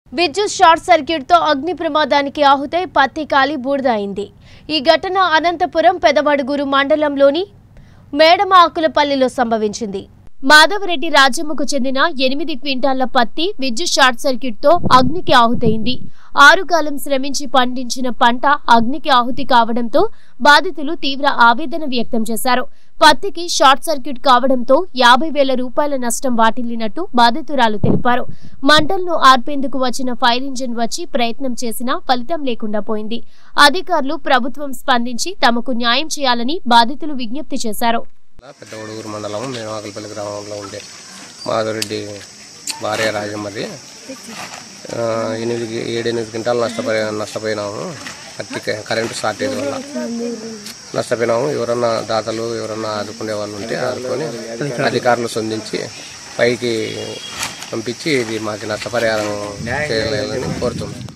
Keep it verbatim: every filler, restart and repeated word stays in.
విద్యుత్ short circuit తో అగ్ని ప్రమాదానికి ఆహుతై పత్తి కాలి బూడిదైంది। ఈ ఘటన అనంతపురం పెదవడుగురు మండలంలోని మేడమాకులపల్లిలో సంభవించింది। మాధవరెడ్డి రాజమ్మకు చెందిన ఎనిమిది క్వింటాళ్ల పత్తి విద్యుత్ షార్ట్ సర్క్యూట్ తో అగ్నికి ఆహుతైంది। ఆరుగాలం శ్రమించి పండించిన పంట అగ్నికి ఆహుతి కావడంతో బాధితులు తీవ్ర ఆవేదన వ్యక్తం చేశారు। పత్తికి షార్ట్ సర్క్యూట్ కావడంతో యాభై వేల రూపాయల నష్టం వాటిల్లినట్టు బాధితురాలు తెలిపారు। మంటలను ఆర్పేందుకు వచ్చిన ఫైర్ ఇంజిన్ వచ్చి ప్రయత్నం చేసినా ఫలితం లేకుండా పోయింది। అధికారులు ప్రభుత్వం స్పందించి తమకు న్యాయం చేయాలని బాధితులు విజ్ఞప్తి చేశారు। పెద్దవడుగురు మండలం మేడమాకులపల్లి గ్రామంలో ఉండే మాధవరెడ్డి భార్య రాజమ్మది ఎనిమిది ఏడెనిమిది క్వింటాలు నష్టపోయి నష్టపోయినాము పత్తి కరెంటు షార్టేజ్ వల్ల నష్టపోయినాము। ఎవరన్నా దాతలు ఎవరన్నా ఆదుకునే వాళ్ళు ఉంటే ఆదుకొని అధికారులు స్పందించి పైకి పంపించి ఇది మాకు నష్టపరిహారం చేయాలని కోరుతున్నాం।